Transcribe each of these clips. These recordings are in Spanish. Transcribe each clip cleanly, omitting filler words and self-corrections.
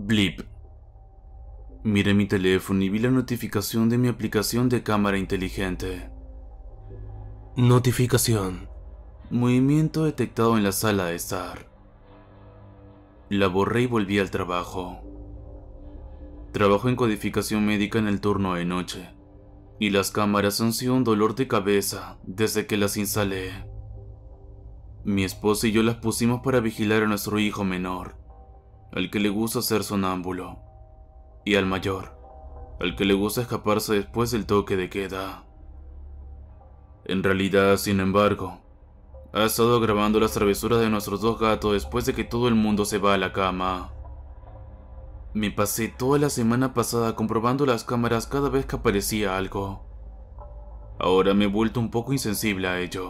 Blip. Miré mi teléfono y vi la notificación de mi aplicación de cámara inteligente. Notificación. Movimiento detectado en la sala de estar. La borré y volví al trabajo. Trabajo en codificación médica en el turno de noche, y las cámaras han sido un dolor de cabeza desde que las instalé. Mi esposa y yo las pusimos para vigilar a nuestro hijo menor, al que le gusta ser sonámbulo, y al mayor, al que le gusta escaparse después del toque de queda. En realidad, sin embargo, ha estado grabando las travesuras de nuestros dos gatos después de que todo el mundo se va a la cama. Me pasé toda la semana pasada comprobando las cámaras cada vez que aparecía algo. Ahora me he vuelto un poco insensible a ello.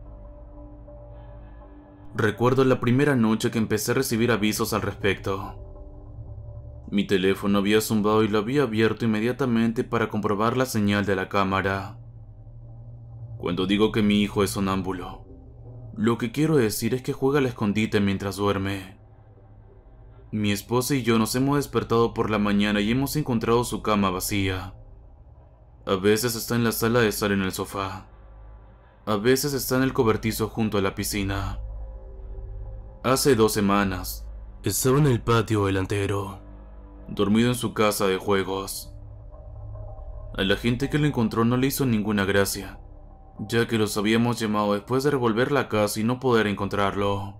Recuerdo la primera noche que empecé a recibir avisos al respecto. Mi teléfono había zumbado y lo había abierto inmediatamente para comprobar la señal de la cámara. Cuando digo que mi hijo es sonámbulo, lo que quiero decir es que juega al escondite mientras duerme. Mi esposa y yo nos hemos despertado por la mañana y hemos encontrado su cama vacía. A veces está en la sala de estar en el sofá. A veces está en el cobertizo junto a la piscina. Hace 2 semanas, Estaba en el patio delantero. dormido en su casa de juegos. A la gente que lo encontró no le hizo ninguna gracia, ya que los habíamos llamado después de revolver la casa y no poder encontrarlo.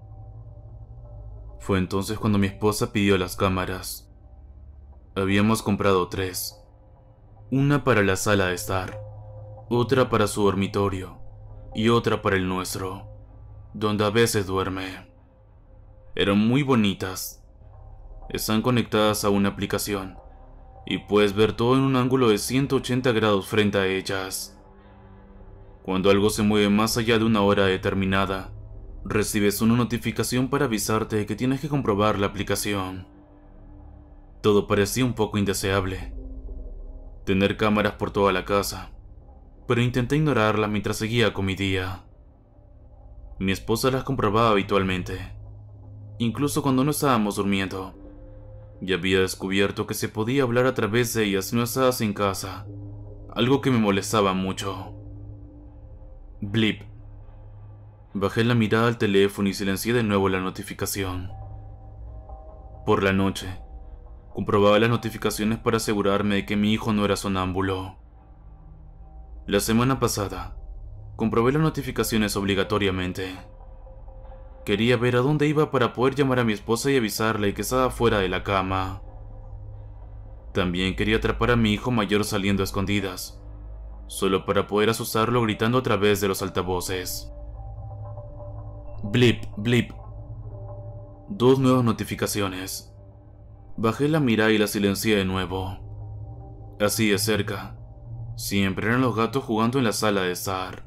Fue entonces cuando mi esposa pidió las cámaras. Habíamos comprado 3. Una para la sala de estar, otra para su dormitorio y otra para el nuestro, donde a veces duerme. Eran muy bonitas. Están conectadas a una aplicación y puedes ver todo en un ángulo de 180 grados frente a ellas. Cuando algo se mueve más allá de una hora determinada, recibes una notificación para avisarte de que tienes que comprobar la aplicación. Todo parecía un poco indeseable. Tener cámaras por toda la casa, pero intenté ignorarlas mientras seguía con mi día. Mi esposa las comprobaba habitualmente, incluso cuando no estábamos durmiendo, y había descubierto que se podía hablar a través de ellas si no estabas en casa, algo que me molestaba mucho. Blip. Bajé la mirada al teléfono y silencié de nuevo la notificación. Por la noche, comprobaba las notificaciones para asegurarme de que mi hijo no era sonámbulo. La semana pasada, comprobé las notificaciones obligatoriamente. Quería ver a dónde iba para poder llamar a mi esposa y avisarle que estaba fuera de la cama. También quería atrapar a mi hijo mayor saliendo a escondidas, solo para poder asustarlo gritando a través de los altavoces. Blip, blip. 2 nuevas notificaciones. Bajé la mirada y la silencié de nuevo. Así de cerca, siempre eran los gatos jugando en la sala de estar.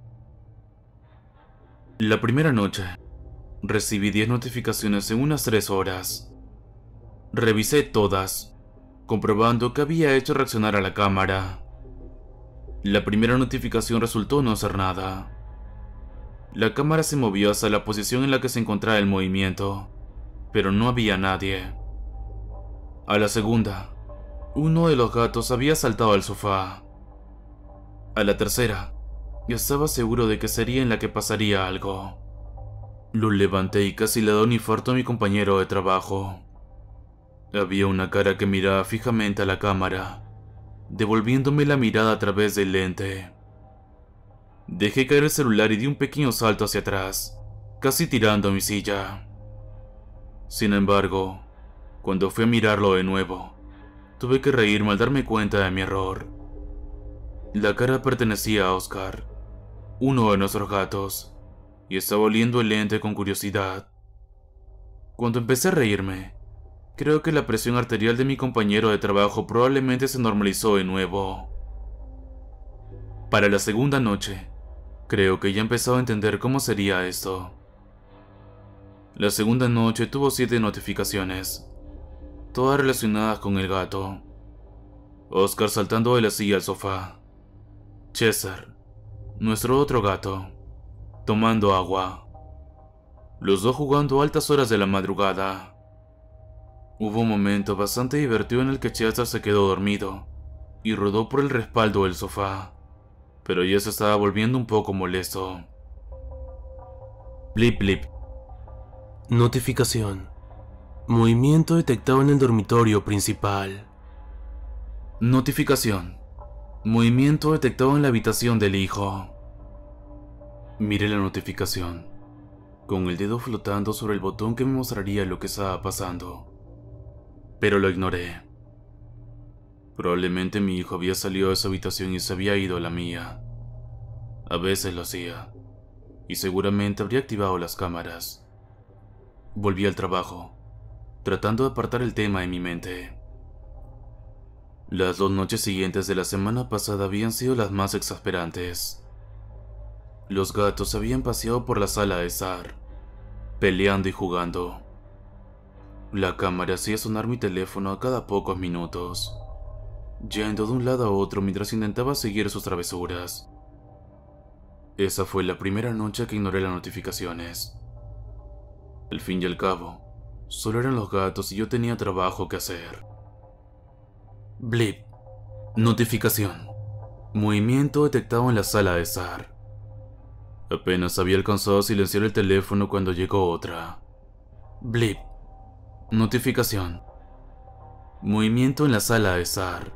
La primera noche, recibí 10 notificaciones en unas 3 horas. Revisé todas, comprobando que había hecho reaccionar a la cámara. La primera notificación resultó no hacer nada. La cámara se movió hasta la posición en la que se encontraba el movimiento, pero no había nadie. A la segunda, uno de los gatos había saltado al sofá. A la tercera, yo estaba seguro de que sería en la que pasaría algo. Lo levanté y casi le da un infarto a mi compañero de trabajo. Había una cara que miraba fijamente a la cámara, devolviéndome la mirada a través del lente. Dejé caer el celular y di un pequeño salto hacia atrás, casi tirando mi silla. Sin embargo, cuando fui a mirarlo de nuevo, tuve que reírme al darme cuenta de mi error. La cara pertenecía a Oscar, uno de nuestros gatos, y estaba oliendo el lente con curiosidad. Cuando empecé a reírme, creo que la presión arterial de mi compañero de trabajo probablemente se normalizó de nuevo. Para la segunda noche, creo que ya empezaba a entender cómo sería esto. La segunda noche tuvo 7 notificaciones, todas relacionadas con el gato. Oscar saltando de la silla al sofá. Chester, nuestro otro gato, tomando agua. Los dos jugando a altas horas de la madrugada. Hubo un momento bastante divertido en el que Chester se quedó dormido y rodó por el respaldo del sofá, pero ya se estaba volviendo un poco molesto. Blip blip. Notificación. Movimiento detectado en el dormitorio principal. Notificación. Movimiento detectado en la habitación del hijo. Miré la notificación, con el dedo flotando sobre el botón que me mostraría lo que estaba pasando, pero lo ignoré. Probablemente mi hijo había salido de su habitación y se había ido a la mía. A veces lo hacía, y seguramente habría activado las cámaras. Volví al trabajo, tratando de apartar el tema de mi mente. Las 2 noches siguientes de la semana pasada habían sido las más exasperantes. Los gatos se habían paseado por la sala de estar, peleando y jugando. La cámara hacía sonar mi teléfono a cada pocos minutos, yendo de un lado a otro mientras intentaba seguir sus travesuras. Esa fue la primera noche que ignoré las notificaciones. Al fin y al cabo, solo eran los gatos y yo tenía trabajo que hacer. Blip. Notificación. Movimiento detectado en la sala de estar. Apenas había alcanzado a silenciar el teléfono cuando llegó otra. Blip. Notificación. Movimiento en la sala de estar.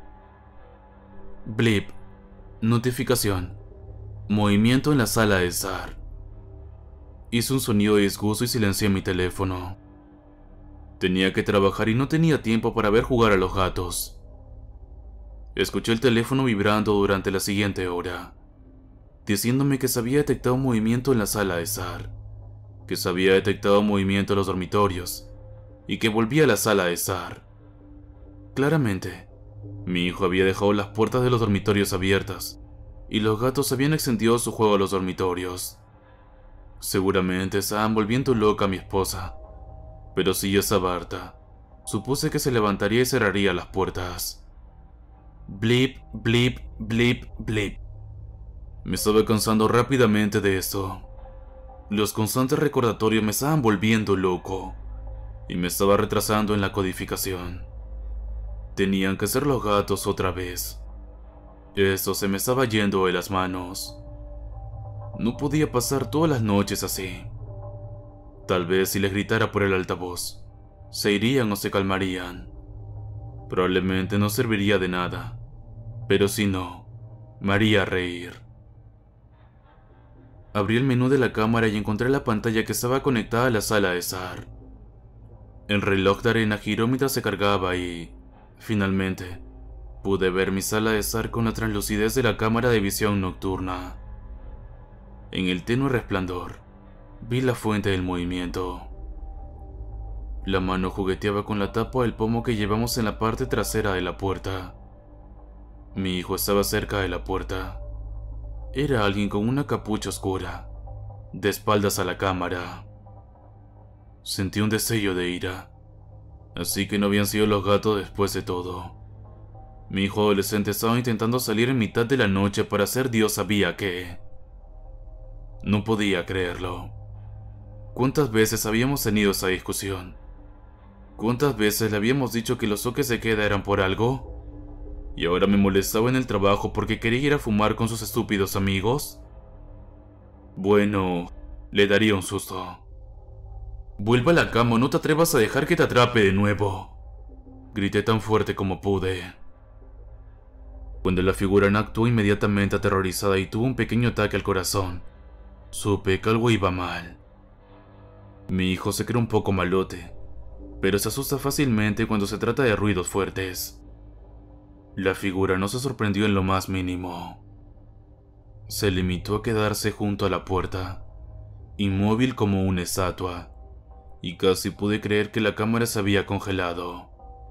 Blip. Notificación. Movimiento en la sala de estar. Hice un sonido de disgusto y silencié mi teléfono. Tenía que trabajar y no tenía tiempo para ver jugar a los gatos. Escuché el teléfono vibrando durante la siguiente hora, diciéndome que se había detectado un movimiento en la sala de estar, que se había detectado un movimiento en los dormitorios, y que volvía a la sala de estar. Claramente, mi hijo había dejado las puertas de los dormitorios abiertas, y los gatos habían extendido su juego a los dormitorios. Seguramente estaban volviendo loca a mi esposa, pero si ya estaba harta, supuse que se levantaría y cerraría las puertas. Blip, blip, blip, blip. Me estaba cansando rápidamente de esto. Los constantes recordatorios me estaban volviendo loco y me estaba retrasando en la codificación. Tenían que ser los gatos otra vez. Esto se me estaba yendo de las manos. No podía pasar todas las noches así. Tal vez si les gritara por el altavoz, se irían o se calmarían. Probablemente no serviría de nada, pero si no, me haría reír. Abrí el menú de la cámara y encontré la pantalla que estaba conectada a la sala de estar. El reloj de arena giró mientras se cargaba y, finalmente, pude ver mi sala de estar con la translucidez de la cámara de visión nocturna. En el tenue resplandor, vi la fuente del movimiento. La mano jugueteaba con la tapa del pomo que llevamos en la parte trasera de la puerta. Mi hijo estaba cerca de la puerta. Era alguien con una capucha oscura, de espaldas a la cámara. Sentí un destello de ira, así que no habían sido los gatos después de todo. Mi hijo adolescente estaba intentando salir en mitad de la noche para hacer Dios sabía qué. No podía creerlo. ¿Cuántas veces habíamos tenido esa discusión? ¿Cuántas veces le habíamos dicho que los toques de queda eran por algo? ¿Y ahora me molestaba en el trabajo porque quería ir a fumar con sus estúpidos amigos? Bueno, le daría un susto. Vuelva a la cama o no te atrevas a dejar que te atrape de nuevo. Grité tan fuerte como pude. Cuando la figura no actuó inmediatamente aterrorizada y tuvo un pequeño ataque al corazón, supe que algo iba mal. Mi hijo se cree un poco malote, pero se asusta fácilmente cuando se trata de ruidos fuertes. La figura no se sorprendió en lo más mínimo. Se limitó a quedarse junto a la puerta, inmóvil como una estatua, y casi pude creer que la cámara se había congelado.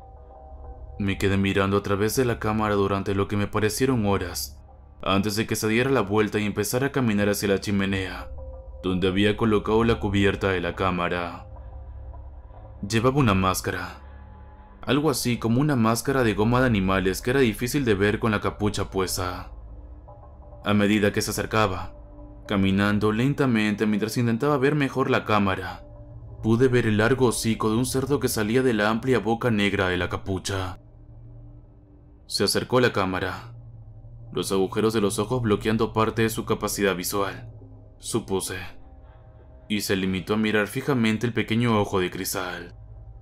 Me quedé mirando a través de la cámara durante lo que me parecieron horas, antes de que se diera la vuelta y empezara a caminar hacia la chimenea, donde había colocado la cubierta de la cámara. Llevaba una máscara, algo así como una máscara de goma de animales que era difícil de ver con la capucha puesta. A medida que se acercaba, caminando lentamente mientras intentaba ver mejor la cámara, Pude ver el largo hocico de un cerdo que salía de la amplia boca negra de la capucha. Se acercó a la cámara, los agujeros de los ojos bloqueando parte de su capacidad visual, supuse, y se limitó a mirar fijamente el pequeño ojo de cristal.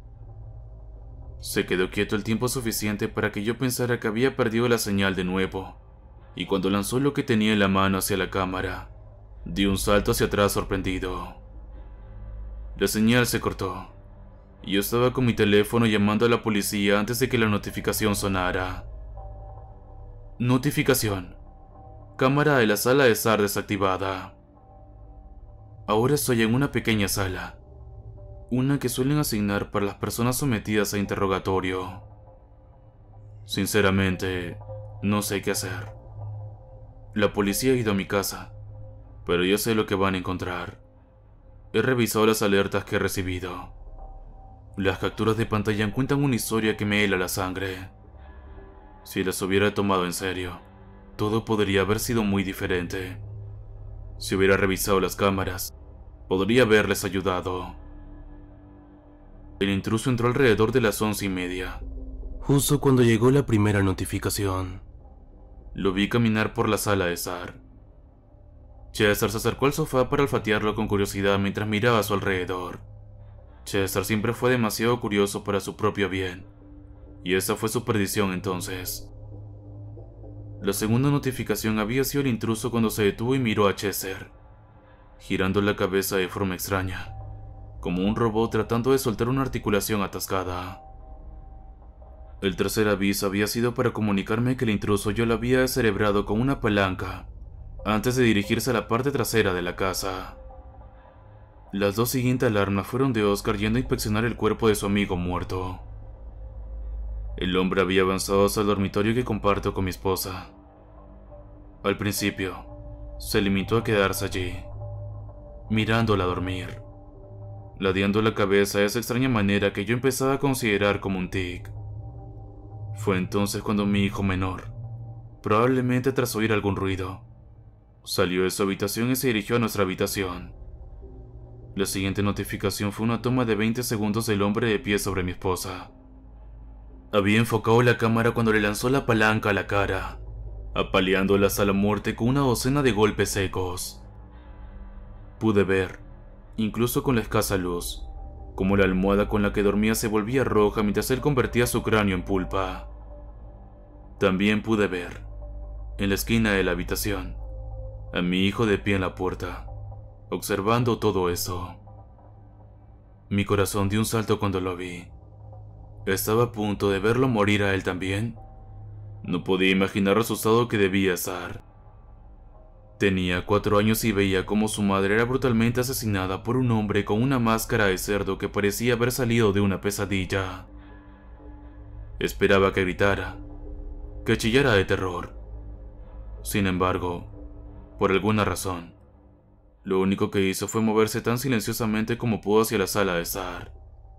Se quedó quieto el tiempo suficiente para que yo pensara que había perdido la señal de nuevo, y cuando lanzó lo que tenía en la mano hacia la cámara, di un salto hacia atrás sorprendido. La señal se cortó, y yo estaba con mi teléfono llamando a la policía antes de que la notificación sonara. Notificación. Cámara de la sala de SAR desactivada. Ahora estoy en una pequeña sala, una que suelen asignar para las personas sometidas a interrogatorio. Sinceramente, no sé qué hacer. La policía ha ido a mi casa, pero yo sé lo que van a encontrar. He revisado las alertas que he recibido. Las capturas de pantalla cuentan una historia que me hela la sangre. Si las hubiera tomado en serio, todo podría haber sido muy diferente. Si hubiera revisado las cámaras, podría haberles ayudado. El intruso entró alrededor de las 11:30. Justo cuando llegó la primera notificación. Lo vi caminar por la sala de SAR. Chester se acercó al sofá para olfatearlo con curiosidad mientras miraba a su alrededor. Chester siempre fue demasiado curioso para su propio bien, y esa fue su perdición entonces. La segunda notificación había sido el intruso cuando se detuvo y miró a Chester, girando la cabeza de forma extraña, como un robot tratando de soltar una articulación atascada. El tercer aviso había sido para comunicarme que el intruso yo lo había descerebrado con una palanca antes de dirigirse a la parte trasera de la casa. Las dos siguientes alarmas fueron de Oscar yendo a inspeccionar el cuerpo de su amigo muerto. El hombre había avanzado hacia el dormitorio que comparto con mi esposa. Al principio, se limitó a quedarse allí, mirándola dormir, ladeando la cabeza de esa extraña manera que yo empezaba a considerar como un tic. Fue entonces cuando mi hijo menor, probablemente tras oír algún ruido, salió de su habitación y se dirigió a nuestra habitación. La siguiente notificación fue una toma de 20 segundos del hombre de pie sobre mi esposa. Había enfocado la cámara cuando le lanzó la palanca a la cara, apaleándola hasta la muerte con una docena de golpes secos. Pude ver, incluso con la escasa luz, cómo la almohada con la que dormía se volvía roja mientras él convertía su cráneo en pulpa. También pude ver, en la esquina de la habitación, a mi hijo de pie en la puerta, observando todo eso. Mi corazón dio un salto cuando lo vi. Estaba a punto de verlo morir a él también. No podía imaginar el asustado que debía estar. Tenía 4 años y veía cómo su madre era brutalmente asesinada por un hombre con una máscara de cerdo que parecía haber salido de una pesadilla. Esperaba que gritara, que chillara de terror. Sin embargo, por alguna razón, lo único que hizo fue moverse tan silenciosamente como pudo hacia la sala de SAR.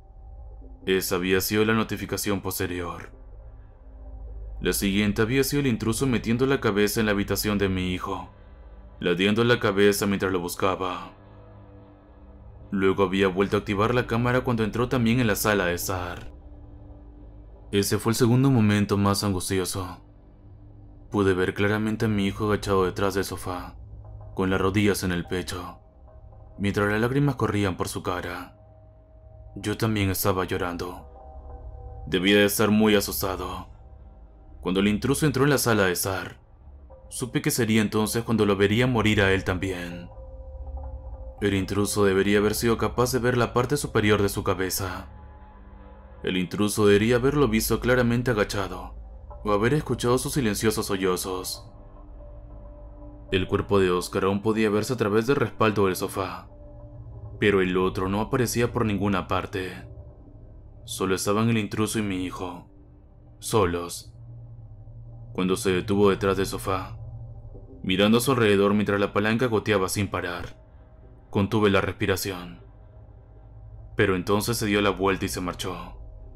Esa había sido la notificación posterior. La siguiente había sido el intruso metiendo la cabeza en la habitación de mi hijo, ladeando la cabeza mientras lo buscaba. Luego había vuelto a activar la cámara cuando entró también en la sala de SAR. Ese fue el segundo momento más angustioso. Pude ver claramente a mi hijo agachado detrás del sofá, con las rodillas en el pecho, mientras las lágrimas corrían por su cara. Yo también estaba llorando. Debía de estar muy asustado. Cuando el intruso entró en la sala de SAR, supe que sería entonces cuando lo vería morir a él también. El intruso debería haber sido capaz de ver la parte superior de su cabeza. El intruso debería haberlo visto claramente agachado, o haber escuchado sus silenciosos sollozos. El cuerpo de Oscar aún podía verse a través del respaldo del sofá, pero el otro no aparecía por ninguna parte. Solo estaban el intruso y mi hijo, solos. Cuando se detuvo detrás del sofá, mirando a su alrededor mientras la palanca goteaba sin parar, contuve la respiración. Pero entonces se dio la vuelta y se marchó.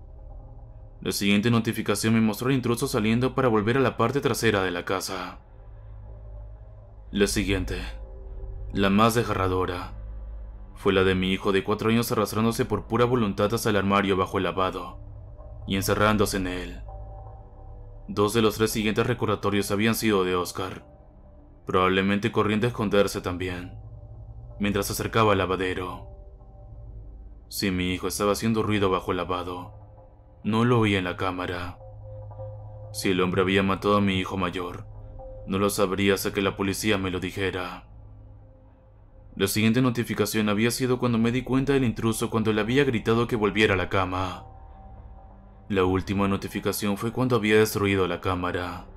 La siguiente notificación me mostró al intruso saliendo para volver a la parte trasera de la casa. La siguiente, la más desgarradora, fue la de mi hijo de 4 años arrastrándose por pura voluntad hasta el armario bajo el lavado y encerrándose en él. 2 de los 3 siguientes recordatorios habían sido de Oscar, probablemente corriendo a esconderse también, mientras se acercaba al lavadero. Si mi hijo estaba haciendo ruido bajo el lavado, no lo oía en la cámara. Si el hombre había matado a mi hijo mayor, no lo sabría hasta que la policía me lo dijera. La siguiente notificación había sido cuando me di cuenta del intruso cuando le había gritado que volviera a la cama. La última notificación fue cuando había destruido la cámara.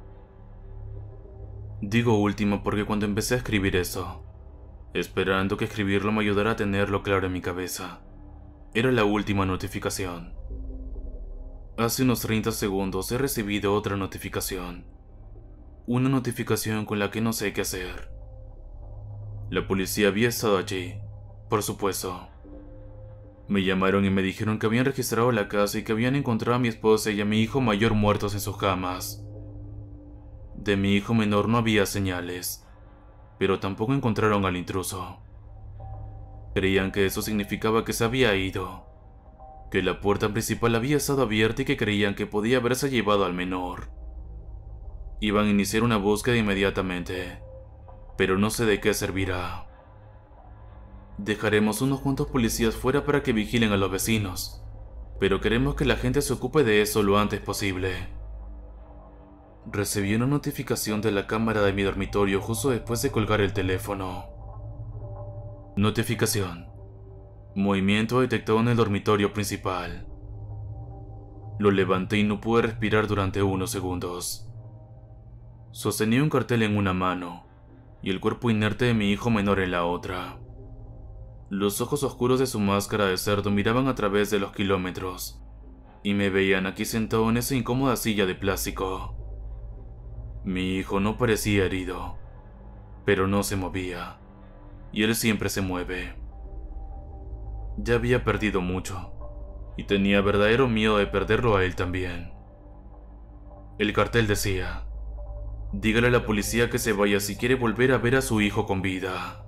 Digo última porque cuando empecé a escribir eso, esperando que escribirlo me ayudara a tenerlo claro en mi cabeza, era la última notificación. Hace unos 30 segundos he recibido otra notificación. Una notificación con la que no sé qué hacer. La policía había estado allí, por supuesto. Me llamaron y me dijeron que habían registrado la casa y que habían encontrado a mi esposa y a mi hijo mayor muertos en sus camas. De mi hijo menor no había señales, pero tampoco encontraron al intruso. Creían que eso significaba que se había ido, que la puerta principal había estado abierta y que creían que podía haberse llevado al menor. Iban a iniciar una búsqueda inmediatamente, pero no sé de qué servirá. Dejaremos unos cuantos policías fuera para que vigilen a los vecinos, pero queremos que la gente se ocupe de eso lo antes posible. Recibí una notificación de la cámara de mi dormitorio justo después de colgar el teléfono. Notificación: movimiento detectado en el dormitorio principal. Lo levanté y no pude respirar durante unos segundos. Sostenía un cartel en una mano y el cuerpo inerte de mi hijo menor en la otra. Los ojos oscuros de su máscara de cerdo miraban a través de los kilómetros y me veían aquí sentado en esa incómoda silla de plástico. Mi hijo no parecía herido, pero no se movía, y él siempre se mueve. Ya había perdido mucho, y tenía verdadero miedo de perderlo a él también. El cartel decía: dígale a la policía que se vaya si quiere volver a ver a su hijo con vida.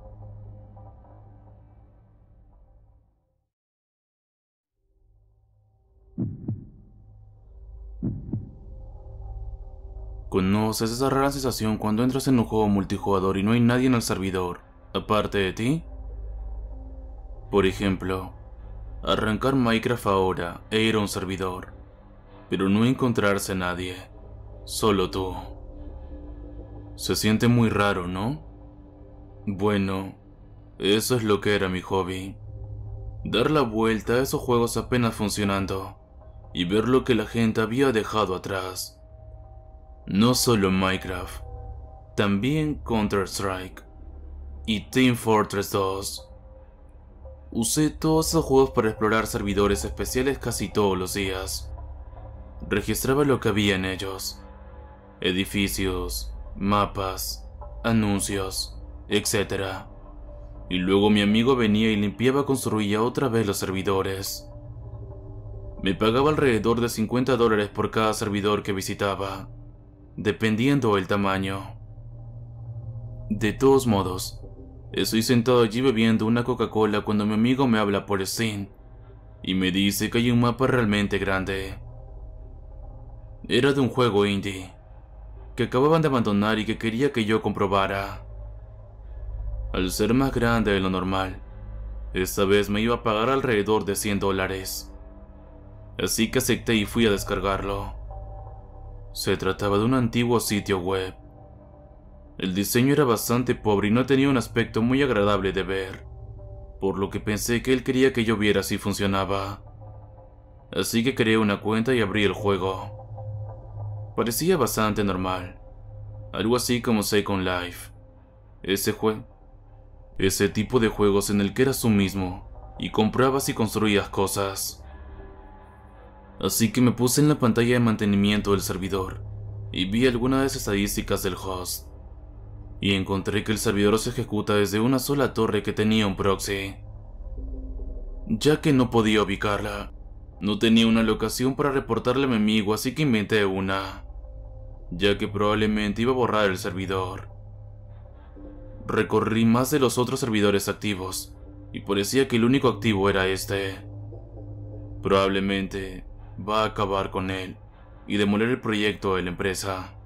¿Conoces esa rara sensación cuando entras en un juego multijugador y no hay nadie en el servidor, aparte de ti? Por ejemplo, arrancar Minecraft ahora e ir a un servidor, pero no encontrarse a nadie, solo tú. Se siente muy raro, ¿no? Bueno, eso es lo que era mi hobby. Dar la vuelta a esos juegos apenas funcionando y ver lo que la gente había dejado atrás. No solo Minecraft, también Counter-Strike y Team Fortress 2. Usé todos esos juegos para explorar servidores especiales casi todos los días. Registraba lo que había en ellos: edificios, mapas, anuncios, etc. Y luego mi amigo venía y limpiaba, construía otra vez los servidores. Me pagaba alrededor de $50 por cada servidor que visitaba, dependiendo del tamaño. De todos modos, estoy sentado allí bebiendo una Coca-Cola cuando mi amigo me habla por Steam y me dice que hay un mapa realmente grande. Era de un juego indie que acababan de abandonar y que quería que yo comprobara. Al ser más grande de lo normal, esta vez me iba a pagar alrededor de $100. Así que acepté y fui a descargarlo. Se trataba de un antiguo sitio web. El diseño era bastante pobre y no tenía un aspecto muy agradable de ver, por lo que pensé que él quería que yo viera si funcionaba. Así que creé una cuenta y abrí el juego. Parecía bastante normal, algo así como Second Life. Ese tipo de juegos en el que eras tú mismo y comprabas y construías cosas. Así que me puse en la pantalla de mantenimiento del servidor y vi algunas de las estadísticas del host. Y encontré que el servidor se ejecuta desde una sola torre que tenía un proxy. Ya que no podía ubicarla, no tenía una locación para reportarle a mi amigo, así que inventé una, ya que probablemente iba a borrar el servidor. Recorrí más de los otros servidores activos y parecía que el único activo era este. Probablemente va a acabar con él y demoler el proyecto de la empresa.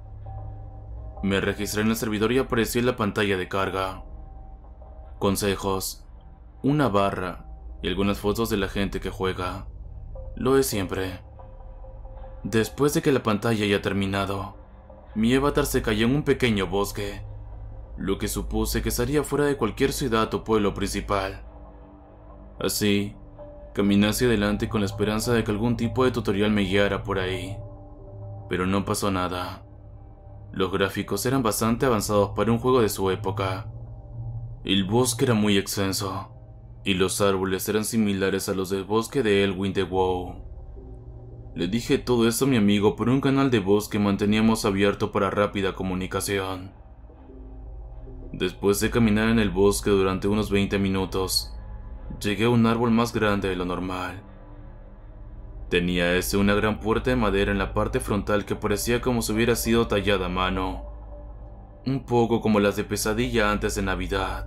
Me registré en el servidor y apareció en la pantalla de carga. Consejos, una barra y algunas fotos de la gente que juega. Lo de siempre. Después de que la pantalla haya terminado, mi avatar se cayó en un pequeño bosque, lo que supuse que estaría fuera de cualquier ciudad o pueblo principal. Así, caminé hacia adelante con la esperanza de que algún tipo de tutorial me guiara por ahí, pero no pasó nada. Los gráficos eran bastante avanzados para un juego de su época. El bosque era muy extenso, y los árboles eran similares a los del bosque de Elwyn de WoW. Le dije todo eso a mi amigo por un canal de voz que manteníamos abierto para rápida comunicación. Después de caminar en el bosque durante unos 20 minutos, llegué a un árbol más grande de lo normal. Tenía una gran puerta de madera en la parte frontal que parecía como si hubiera sido tallada a mano, un poco como las de Pesadilla antes de Navidad.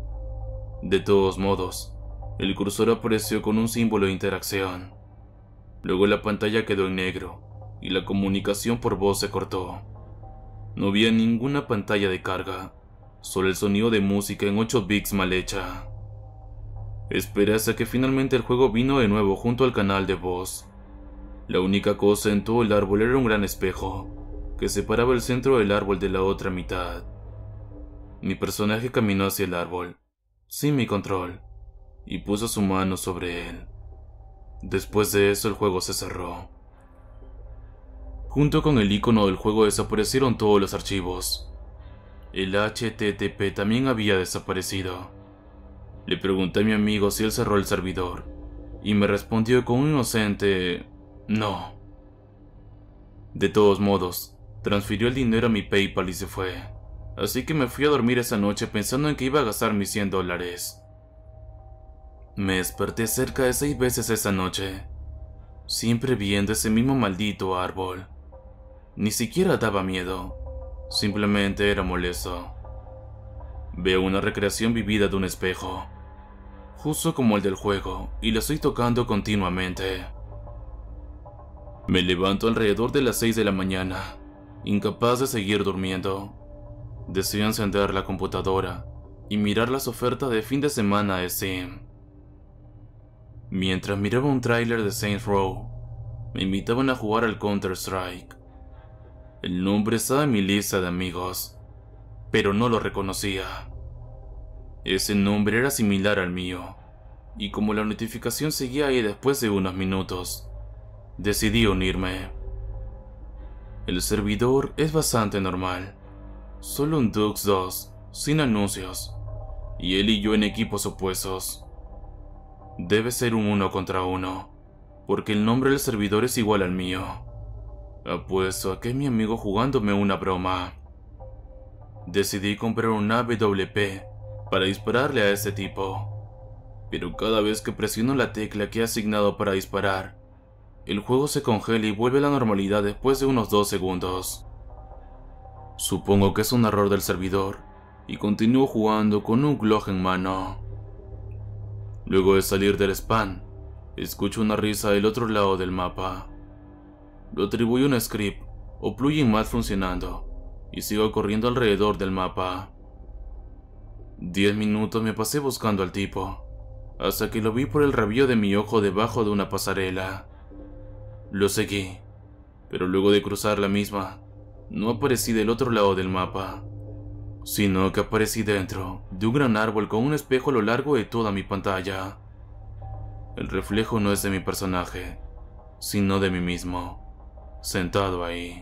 De todos modos, el cursor apareció con un símbolo de interacción. Luego la pantalla quedó en negro y la comunicación por voz se cortó. No había ninguna pantalla de carga, solo el sonido de música en 8 bits mal hecha. Esperé hasta que finalmente el juego vino de nuevo junto al canal de voz. La única cosa en todo el árbol era un gran espejo, que separaba el centro del árbol de la otra mitad. Mi personaje caminó hacia el árbol, sin mi control, y puso su mano sobre él. Después de eso el juego se cerró. Junto con el icono del juego desaparecieron todos los archivos. El HTTP también había desaparecido. Le pregunté a mi amigo si él cerró el servidor, y me respondió con un inocente no. De todos modos, transfirió el dinero a mi PayPal y se fue, así que me fui a dormir esa noche pensando en que iba a gastar mis $100. Me desperté cerca de 6 veces esa noche, siempre viendo ese mismo maldito árbol. Ni siquiera daba miedo, simplemente era molesto. Veo una recreación vivida de un espejo, justo como el del juego, y lo estoy tocando continuamente. Me levanto alrededor de las 6 de la mañana, incapaz de seguir durmiendo. Decido encender la computadora y mirar las ofertas de fin de semana de Steam. Mientras miraba un tráiler de Saints Row, me invitaban a jugar al Counter-Strike. El nombre estaba en mi lista de amigos, pero no lo reconocía. Ese nombre era similar al mío, y como la notificación seguía ahí después de unos minutos, decidí unirme. El servidor es bastante normal, solo un Dux 2, sin anuncios, y él y yo en equipos opuestos. Debe ser un 1 contra 1, porque el nombre del servidor es igual al mío. Apuesto a que es mi amigo jugándome una broma. Decidí comprar un AWP para dispararle a ese tipo, pero cada vez que presiono la tecla que he asignado para disparar, el juego se congela y vuelve a la normalidad después de unos 2 segundos. Supongo que es un error del servidor, y continúo jugando con un Glock en mano. Luego de salir del spam, escucho una risa del otro lado del mapa. Lo atribuyo a un script o plugin mal funcionando, y sigo corriendo alrededor del mapa. 10 minutos me pasé buscando al tipo, hasta que lo vi por el rabillo de mi ojo debajo de una pasarela. Lo seguí, pero luego de cruzar la misma, no aparecí del otro lado del mapa, sino que aparecí dentro de un gran árbol con un espejo a lo largo de toda mi pantalla. El reflejo no es de mi personaje, sino de mí mismo, sentado ahí.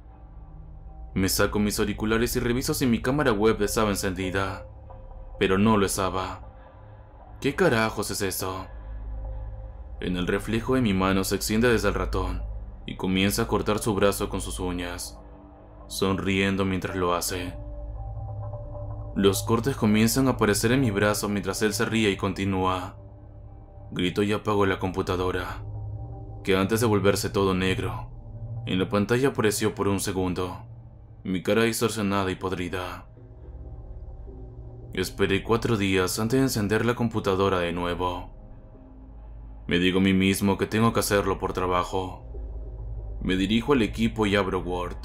Me saco mis auriculares y reviso si mi cámara web estaba encendida, pero no lo estaba. ¿Qué carajos es eso? En el reflejo de mi mano se extiende desde el ratón y comienza a cortar su brazo con sus uñas, sonriendo mientras lo hace. Los cortes comienzan a aparecer en mi brazo mientras él se ríe y continúa. Grito y apago la computadora, que antes de volverse todo negro, en la pantalla apareció por un segundo, mi cara distorsionada y podrida. Esperé 4 días antes de encender la computadora de nuevo. Me digo a mí mismo que tengo que hacerlo por trabajo. Me dirijo al equipo y abro Word.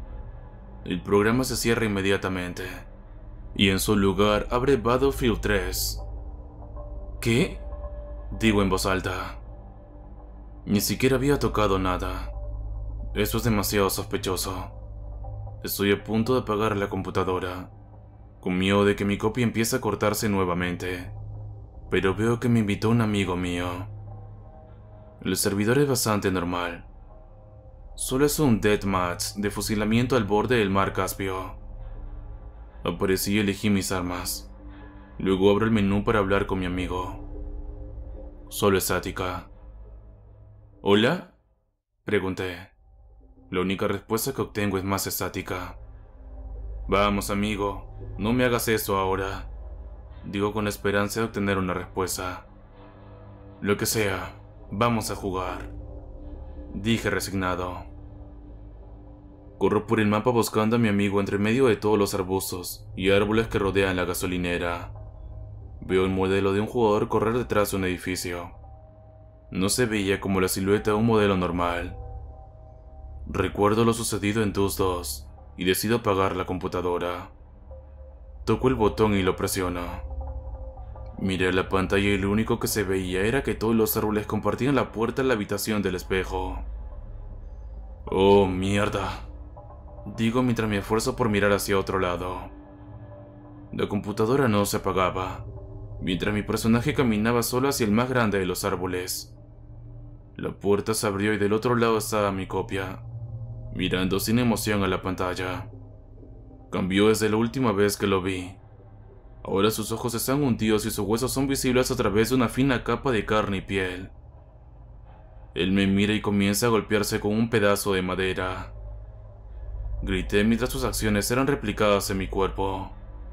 El programa se cierra inmediatamente, y en su lugar abre Battlefield 3. ¿Qué? Digo en voz alta. Ni siquiera había tocado nada. Eso es demasiado sospechoso. Estoy a punto de apagar la computadora, con miedo de que mi copia empiece a cortarse nuevamente, pero veo que me invitó un amigo mío. El servidor es bastante normal. Solo es un deathmatch de fusilamiento al borde del mar Caspio. Aparecí y elegí mis armas. Luego abro el menú para hablar con mi amigo. Solo estática. ¿Hola? Pregunté. La única respuesta que obtengo es más estática. Vamos, amigo, no me hagas eso ahora. Digo con la esperanza de obtener una respuesta. Lo que sea, vamos a jugar. Dije resignado. Corro por el mapa buscando a mi amigo entre medio de todos los arbustos y árboles que rodean la gasolinera. Veo el modelo de un jugador correr detrás de un edificio. No se veía como la silueta de un modelo normal. Recuerdo lo sucedido en Dust 2 y decido apagar la computadora. Toco el botón y lo presiono. Miré la pantalla y lo único que se veía era que todos los árboles compartían la puerta a la habitación del espejo. ¡Oh, mierda!, digo mientras me esfuerzo por mirar hacia otro lado. La computadora no se apagaba, mientras mi personaje caminaba solo hacia el más grande de los árboles. La puerta se abrió y del otro lado estaba mi copia, mirando sin emoción a la pantalla. Cambió desde la última vez que lo vi. Ahora sus ojos están hundidos y sus huesos son visibles a través de una fina capa de carne y piel. Él me mira y comienza a golpearse con un pedazo de madera. Grité mientras sus acciones eran replicadas en mi cuerpo.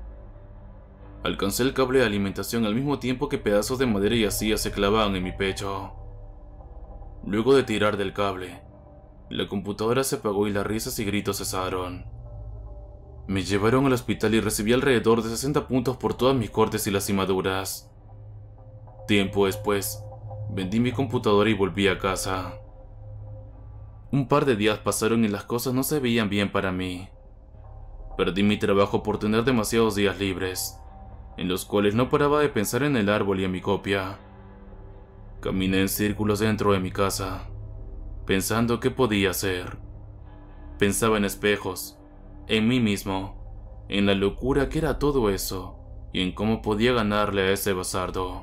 Alcancé el cable de alimentación al mismo tiempo que pedazos de madera y arcilla se clavaban en mi pecho. Luego de tirar del cable, la computadora se apagó y las risas y gritos cesaron. Me llevaron al hospital y recibí alrededor de 60 puntos por todas mis cortes y lastimaduras. Tiempo después, vendí mi computadora y volví a casa. Un par de días pasaron y las cosas no se veían bien para mí. Perdí mi trabajo por tener demasiados días libres, en los cuales no paraba de pensar en el árbol y en mi copia. Caminé en círculos dentro de mi casa, pensando qué podía hacer. Pensaba en espejos, en mí mismo, en la locura que era todo eso, y en cómo podía ganarle a ese bastardo.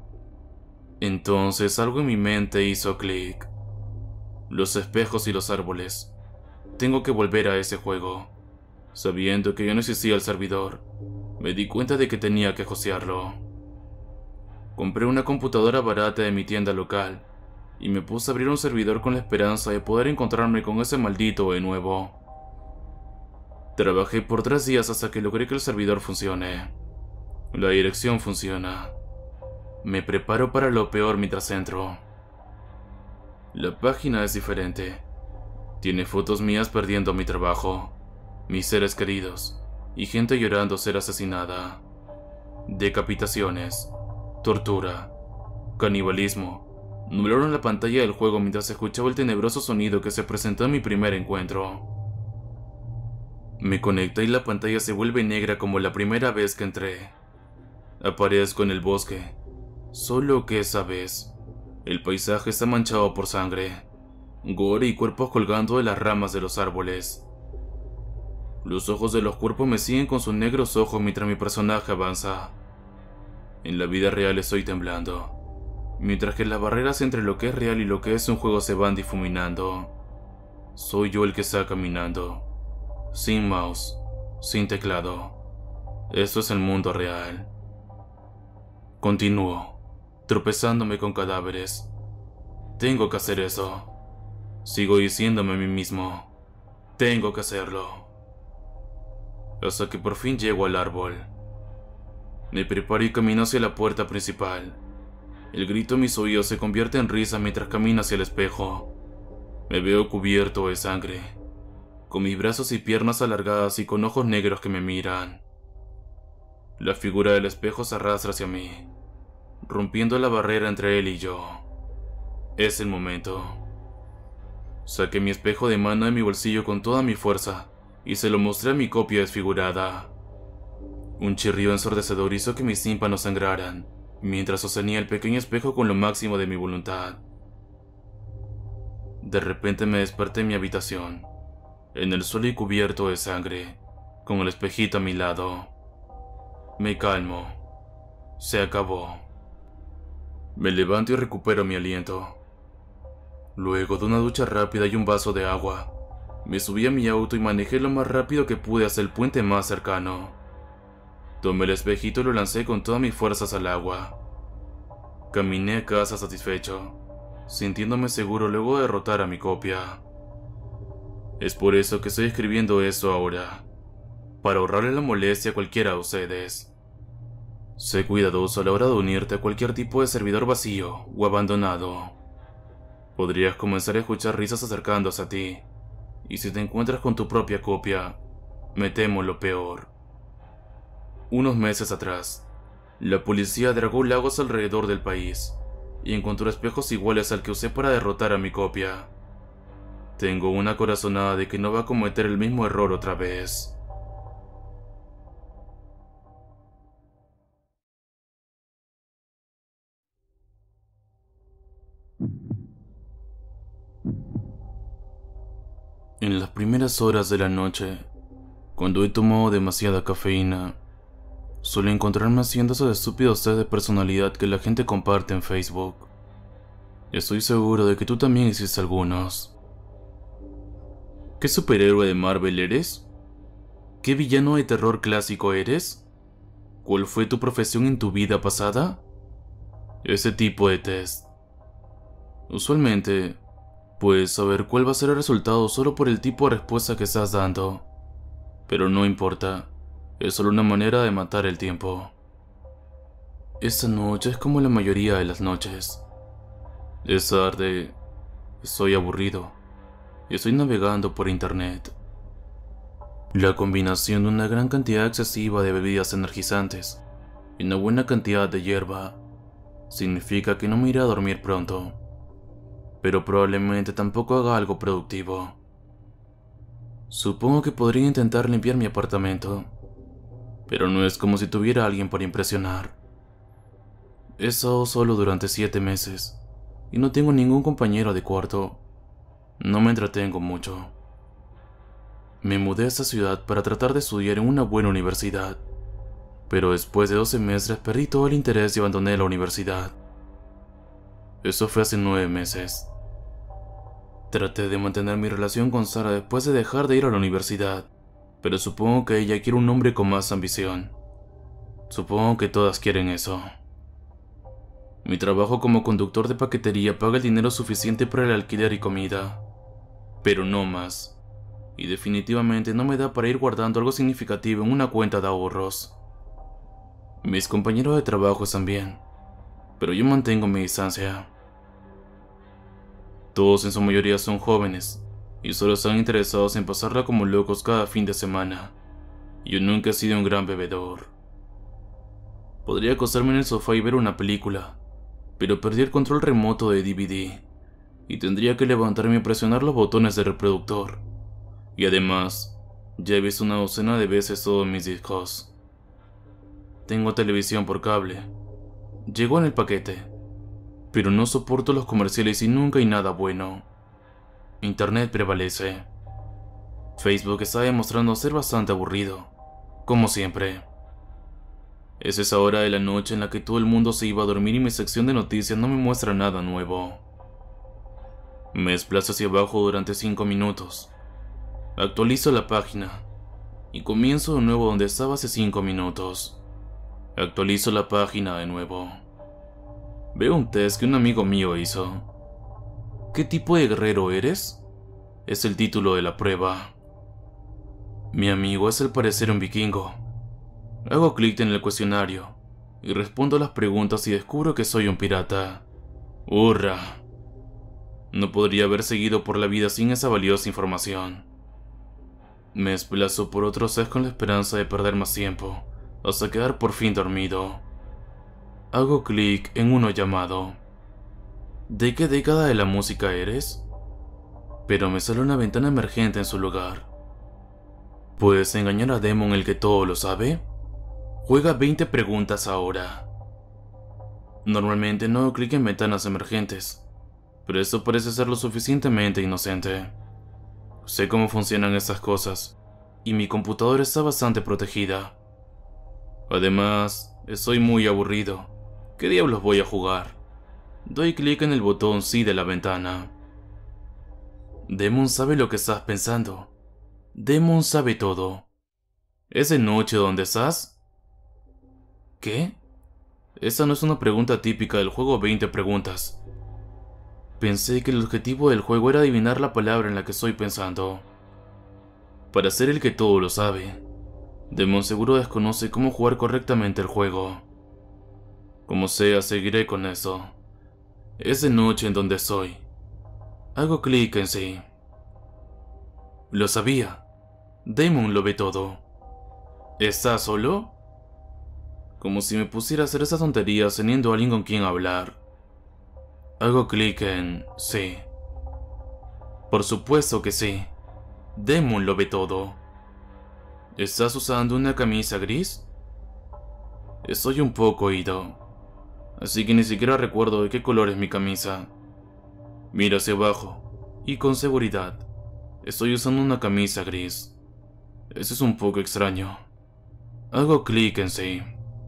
Entonces algo en mi mente hizo clic. Los espejos y los árboles. Tengo que volver a ese juego. Sabiendo que ya no existía el servidor, me di cuenta de que tenía que hostearlo. Compré una computadora barata de mi tienda local, y me puse a abrir un servidor con la esperanza de poder encontrarme con ese maldito de nuevo. Trabajé por 3 días hasta que logré que el servidor funcione. La dirección funciona. Me preparo para lo peor mientras entro. La página es diferente. Tiene fotos mías perdiendo mi trabajo, mis seres queridos, y gente llorando ser asesinada. Decapitaciones, tortura, canibalismo, nublaron la pantalla del juego mientras escuchaba el tenebroso sonido que se presentó en mi primer encuentro. Me conecté y la pantalla se vuelve negra como la primera vez que entré. Aparezco en el bosque, solo que esa vez el paisaje está manchado por sangre, gore y cuerpos colgando de las ramas de los árboles. Los ojos de los cuerpos me siguen con sus negros ojos mientras mi personaje avanza. En la vida real estoy temblando, mientras que las barreras entre lo que es real y lo que es un juego se van difuminando. Soy yo el que está caminando, sin mouse, sin teclado. Esto es el mundo real. Continúo, tropezándome con cadáveres. Tengo que hacer eso. Sigo diciéndome a mí mismo, tengo que hacerlo. Hasta que por fin llego al árbol. Me preparo y camino hacia la puerta principal. El grito en mis oídos se convierte en risa mientras camino hacia el espejo. Me veo cubierto de sangre, con mis brazos y piernas alargadas y con ojos negros que me miran. La figura del espejo se arrastra hacia mí, rompiendo la barrera entre él y yo. Es el momento. Saqué mi espejo de mano de mi bolsillo con toda mi fuerza y se lo mostré a mi copia desfigurada. Un chirrido ensordecedor hizo que mis tímpanos sangraran, mientras sostenía el pequeño espejo con lo máximo de mi voluntad. De repente me desperté en mi habitación, en el suelo y cubierto de sangre, con el espejito a mi lado. Me calmo. Se acabó. Me levanto y recupero mi aliento. Luego de una ducha rápida y un vaso de agua, me subí a mi auto y manejé lo más rápido que pude hacia el puente más cercano. Tomé el espejito y lo lancé con todas mis fuerzas al agua. Caminé a casa satisfecho, sintiéndome seguro luego de derrotar a mi copia. Es por eso que estoy escribiendo esto ahora, para ahorrarle la molestia a cualquiera de ustedes. Sé cuidadoso a la hora de unirte a cualquier tipo de servidor vacío o abandonado. Podrías comenzar a escuchar risas acercándose a ti, y si te encuentras con tu propia copia, me temo lo peor. Unos meses atrás, la policía dragó lagos alrededor del país y encontró espejos iguales al que usé para derrotar a mi copia. Tengo una corazonada de que no va a cometer el mismo error otra vez. En las primeras horas de la noche, cuando he tomado demasiada cafeína, suelo encontrarme haciendo esos estúpidos test de personalidad que la gente comparte en Facebook. Estoy seguro de que tú también hiciste algunos. ¿Qué superhéroe de Marvel eres? ¿Qué villano de terror clásico eres? ¿Cuál fue tu profesión en tu vida pasada? Ese tipo de test. Usualmente, puedes saber cuál va a ser el resultado solo por el tipo de respuesta que estás dando. Pero no importa, es solo una manera de matar el tiempo. Esta noche es como la mayoría de las noches. Es tarde, estoy aburrido y estoy navegando por internet. La combinación de una gran cantidad excesiva de bebidas energizantes y una buena cantidad de hierba significa que no me iré a dormir pronto, pero probablemente tampoco haga algo productivo. Supongo que podría intentar limpiar mi apartamento, pero no es como si tuviera a alguien para impresionar. He estado solo durante 7 meses y no tengo ningún compañero de cuarto. No me entretengo mucho. Me mudé a esta ciudad para tratar de estudiar en una buena universidad, pero después de 2 semestres perdí todo el interés y abandoné la universidad. Eso fue hace 9 meses. Traté de mantener mi relación con Sara después de dejar de ir a la universidad, pero supongo que ella quiere un hombre con más ambición. Supongo que todas quieren eso. Mi trabajo como conductor de paquetería paga el dinero suficiente para el alquiler y comida, pero no más, y definitivamente no me da para ir guardando algo significativo en una cuenta de ahorros. Mis compañeros de trabajo están bien, pero yo mantengo mi distancia. Todos en su mayoría son jóvenes y solo están interesados en pasarla como locos cada fin de semana. Yo nunca he sido un gran bebedor. Podría acostarme en el sofá y ver una película, pero perdí el control remoto de DVD y tendría que levantarme y presionar los botones del reproductor. Y además, ya he visto una docena de veces todos mis discos. Tengo televisión por cable. Llegó en el paquete, pero no soporto los comerciales y nunca hay nada bueno. Internet prevalece. Facebook está demostrando ser bastante aburrido, como siempre. Es esa hora de la noche en la que todo el mundo se iba a dormir y mi sección de noticias no me muestra nada nuevo. Me desplazo hacia abajo durante 5 minutos. Actualizo la página y comienzo de nuevo donde estaba hace 5 minutos. Actualizo la página de nuevo. Veo un test que un amigo mío hizo. ¿Qué tipo de guerrero eres? Es el título de la prueba. Mi amigo es al parecer un vikingo. Hago clic en el cuestionario y respondo las preguntas y descubro que soy un pirata. ¡Hurra! No podría haber seguido por la vida sin esa valiosa información. Me desplazo por otro set con la esperanza de perder más tiempo hasta quedar por fin dormido. Hago clic en uno llamado ¿De qué década de la música eres? Pero me sale una ventana emergente en su lugar. ¿Puedes engañar a Demon el que todo lo sabe? Juega 20 preguntas ahora. Normalmente no hago clic en ventanas emergentes, pero esto parece ser lo suficientemente inocente. Sé cómo funcionan estas cosas, y mi computadora está bastante protegida. Además, estoy muy aburrido. ¿Qué diablos voy a jugar? Doy clic en el botón sí de la ventana. Demon sabe lo que estás pensando. Demon sabe todo. ¿Es de noche donde estás? ¿Qué? Esa no es una pregunta típica del juego 20 preguntas. Pensé que el objetivo del juego era adivinar la palabra en la que estoy pensando. Para ser el que todo lo sabe, Demon seguro desconoce cómo jugar correctamente el juego. Como sea, seguiré con eso. Es de noche en donde estoy. Hago clic en sí. Lo sabía. Demon lo ve todo. ¿Estás solo? Como si me pusiera a hacer esas tonterías teniendo a alguien con quien hablar. Hago clic en sí. Por supuesto que sí. Demon lo ve todo. ¿Estás usando una camisa gris? Estoy un poco ido, así que ni siquiera recuerdo de qué color es mi camisa. Mira hacia abajo, y con seguridad, estoy usando una camisa gris. Eso es un poco extraño. Hago clic en sí.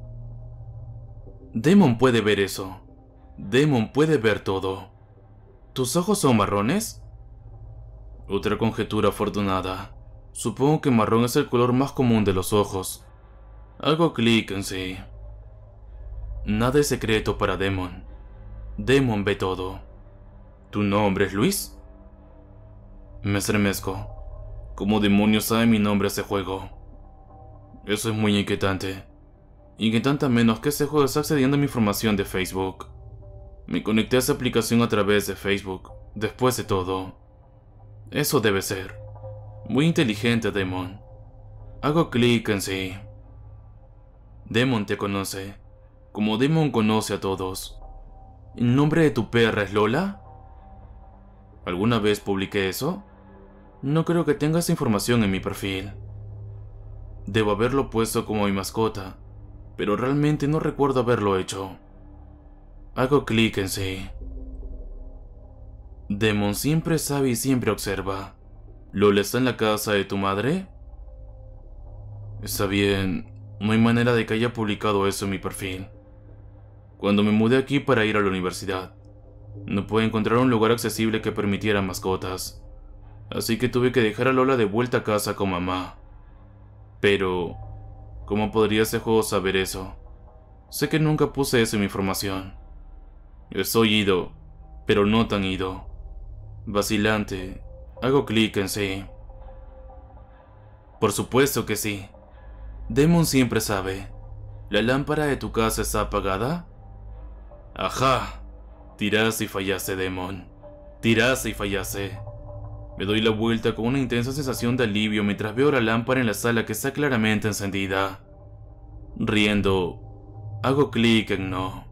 Demon puede ver eso. Demon puede ver todo. ¿Tus ojos son marrones? Otra conjetura afortunada. Supongo que marrón es el color más común de los ojos. Hago clic en sí. Nada es secreto para Demon. Demon ve todo. ¿Tu nombre es Luis? Me estremezco. ¿Cómo demonios sabe mi nombre ese juego? Eso es muy inquietante. Inquietante a menos que ese juego está accediendo a mi información de Facebook. Me conecté a esa aplicación a través de Facebook, después de todo. Eso debe ser. Muy inteligente, Demon. Hago clic en sí. Demon te conoce, como Demon conoce a todos. ¿El nombre de tu perra es Lola? ¿Alguna vez publiqué eso? No creo que tenga esa información en mi perfil. Debo haberlo puesto como mi mascota, pero realmente no recuerdo haberlo hecho. Hago clic en sí. Demon siempre sabe y siempre observa. ¿Lola está en la casa de tu madre? Está bien, no hay manera de que haya publicado eso en mi perfil. Cuando me mudé aquí para ir a la universidad, no pude encontrar un lugar accesible que permitiera mascotas, así que tuve que dejar a Lola de vuelta a casa con mamá. Pero, ¿cómo podría ese juego saber eso? Sé que nunca puse eso en mi información. Estoy ido, pero no tan ido. Vacilante. Hago clic en sí. Por supuesto que sí. Demon siempre sabe. ¿La lámpara de tu casa está apagada? Ajá. Tiraste y fallaste, Demon. Tiraste y fallaste. Me doy la vuelta con una intensa sensación de alivio mientras veo la lámpara en la sala que está claramente encendida. Riendo, hago clic en no.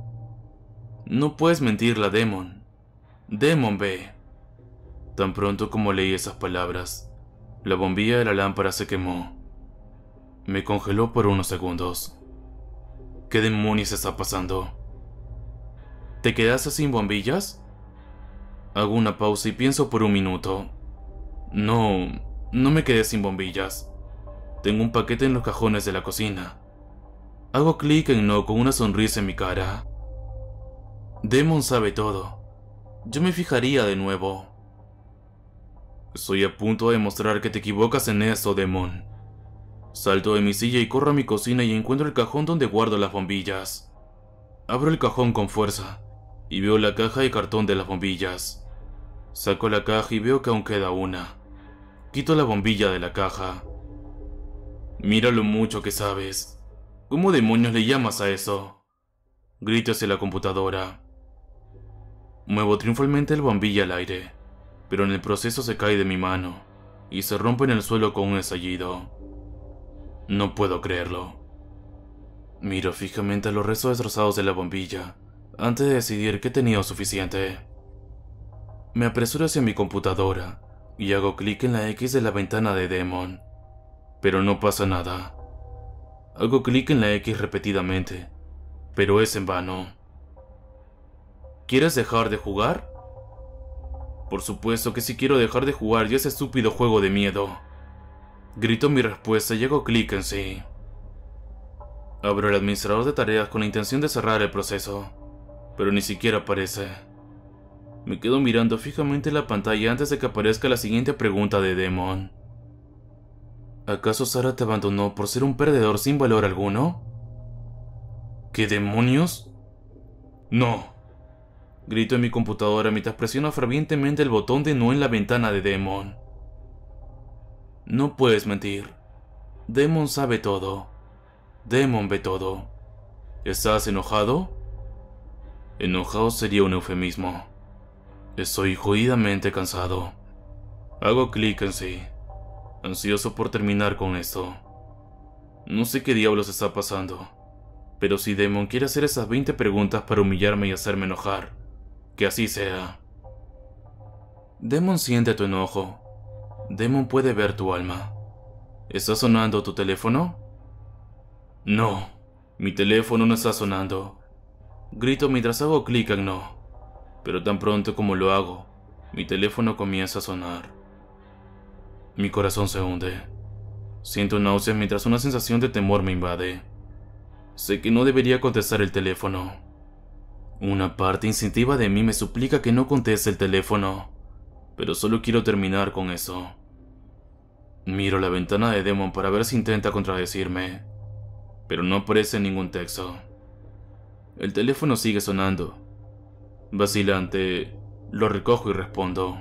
No puedes mentirla, Demon. Demon ve. Tan pronto como leí esas palabras, la bombilla de la lámpara se quemó. Me congeló por unos segundos. ¿Qué demonios está pasando? ¿Te quedaste sin bombillas? Hago una pausa y pienso por un minuto. No me quedé sin bombillas. Tengo un paquete en los cajones de la cocina. Hago clic en no con una sonrisa en mi cara. Demon sabe todo. Yo me fijaría de nuevo. Estoy a punto de demostrar que te equivocas en esto, Demon. Salto de mi silla y corro a mi cocina y encuentro el cajón donde guardo las bombillas. Abro el cajón con fuerza y veo la caja de cartón de las bombillas. Saco la caja y veo que aún queda una. Quito la bombilla de la caja. Mira lo mucho que sabes. ¿Cómo demonios le llamas a eso? Grito hacia la computadora. Muevo triunfalmente la bombilla al aire, pero en el proceso se cae de mi mano y se rompe en el suelo con un estallido. No puedo creerlo. Miro fijamente a los restos destrozados de la bombilla, antes de decidir que he tenido suficiente. Me apresuro hacia mi computadora y hago clic en la X de la ventana de Demon, pero no pasa nada. Hago clic en la X repetidamente, pero es en vano. ¿Quieres dejar de jugar? Por supuesto que sí quiero dejar de jugar y ese estúpido juego de miedo. Grito mi respuesta y hago clic en sí. Abro el administrador de tareas con la intención de cerrar el proceso, pero ni siquiera aparece. Me quedo mirando fijamente la pantalla antes de que aparezca la siguiente pregunta de Demon. ¿Acaso Sara te abandonó por ser un perdedor sin valor alguno? ¿Qué demonios? No. Grito en mi computadora mientras presiono fervientemente el botón de no en la ventana de Demon. No puedes mentir. Demon sabe todo. Demon ve todo. ¿Estás enojado? Enojado sería un eufemismo. Estoy jodidamente cansado. Hago clic en sí, ansioso por terminar con esto. No sé qué diablos está pasando, pero si Demon quiere hacer esas 20 preguntas para humillarme y hacerme enojar, que así sea. Demon siente tu enojo. Demon puede ver tu alma. ¿Está sonando tu teléfono? No, mi teléfono no está sonando. Grito mientras hago clic en no, pero tan pronto como lo hago, mi teléfono comienza a sonar. Mi corazón se hunde. Siento náuseas mientras una sensación de temor me invade. Sé que no debería contestar el teléfono. Una parte instintiva de mí me suplica que no conteste el teléfono, pero solo quiero terminar con eso. Miro la ventana de Demon para ver si intenta contradecirme, pero no aparece ningún texto. El teléfono sigue sonando. Vacilante, lo recojo y respondo.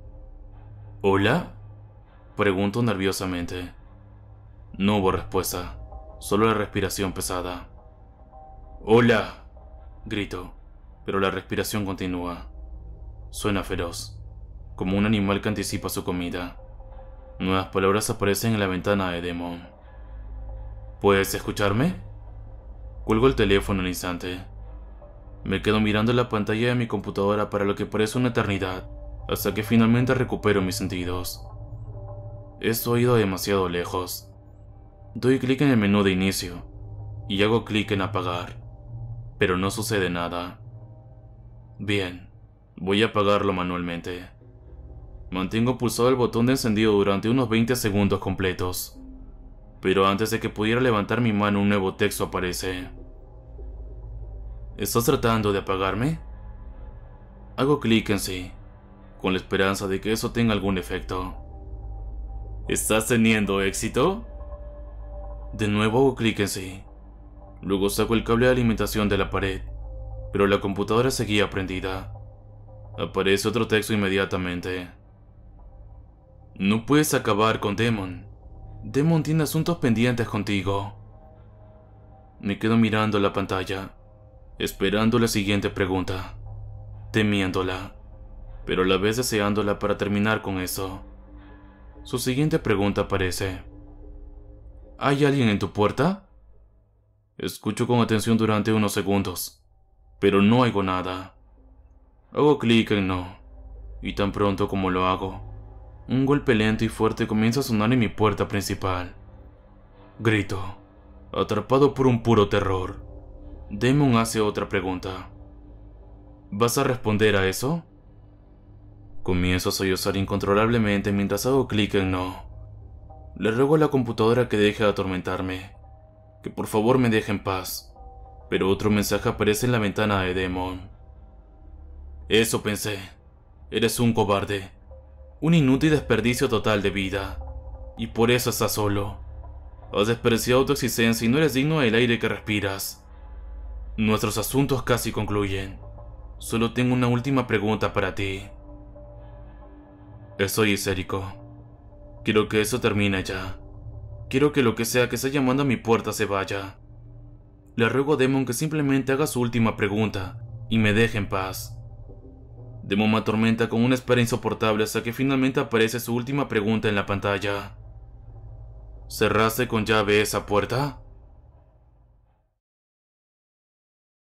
¿Hola? Pregunto nerviosamente. No hubo respuesta, solo la respiración pesada. ¡Hola!, grito, pero la respiración continúa. Suena feroz, como un animal que anticipa su comida. Nuevas palabras aparecen en la ventana de Demon. ¿Puedes escucharme? Cuelgo el teléfono al instante. Me quedo mirando la pantalla de mi computadora para lo que parece una eternidad, hasta que finalmente recupero mis sentidos. Esto ha ido demasiado lejos. Doy clic en el menú de inicio y hago clic en apagar, pero no sucede nada. Bien, voy a apagarlo manualmente. Mantengo pulsado el botón de encendido durante unos 20 segundos completos, pero antes de que pudiera levantar mi mano un nuevo texto aparece. ¿Estás tratando de apagarme? Hago clic en sí, con la esperanza de que eso tenga algún efecto. ¿Estás teniendo éxito? De nuevo hago clic en sí. Luego saco el cable de alimentación de la pared, pero la computadora seguía prendida. Aparece otro texto inmediatamente. No puedes acabar con Demon. Demon tiene asuntos pendientes contigo. Me quedo mirando la pantalla, esperando la siguiente pregunta, temiéndola, pero a la vez deseándola para terminar con eso. Su siguiente pregunta aparece. ¿Hay alguien en tu puerta? Escucho con atención durante unos segundos, pero no oigo nada. Hago clic en no, y tan pronto como lo hago, un golpe lento y fuerte comienza a sonar en mi puerta principal. Grito, atrapado por un puro terror. Demon hace otra pregunta. ¿Vas a responder a eso? Comienzo a sollozar incontrolablemente mientras hago clic en no. Le ruego a la computadora que deje de atormentarme, que por favor me deje en paz, pero otro mensaje aparece en la ventana de Demon. Eso pensé. Eres un cobarde, un inútil desperdicio total de vida, y por eso estás solo. Has despreciado tu existencia y no eres digno del aire que respiras. Nuestros asuntos casi concluyen. Solo tengo una última pregunta para ti. Estoy histérico. Quiero que eso termine ya. Quiero que lo que sea que esté llamando a mi puerta se vaya. Le ruego a Demon que simplemente haga su última pregunta y me deje en paz. Demon me atormenta con una espera insoportable hasta que finalmente aparece su última pregunta en la pantalla. ¿Cerraste con llave esa puerta?